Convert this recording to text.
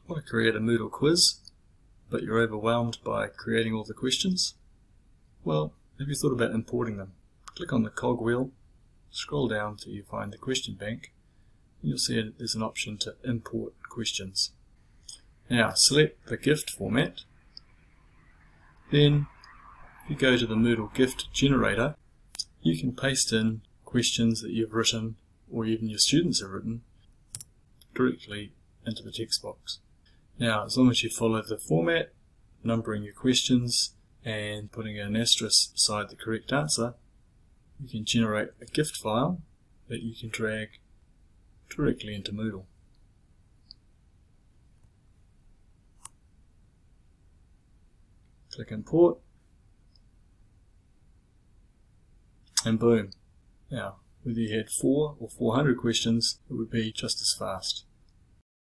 Want to create a Moodle quiz, but you're overwhelmed by creating all the questions? Well, have you thought about importing them? Click on the cogwheel, scroll down till you find the question bank, and you'll see there's an option to import questions. Now select the gift format, then if you go to the Moodle gift generator, you can paste in questions that you've written or even your students have written directly into the text box. Now, as long as you follow the format, numbering your questions and putting an asterisk beside the correct answer, you can generate a gift file that you can drag directly into Moodle. Click import, and boom. Now, whether you had 4 or 400 questions, it would be just as fast.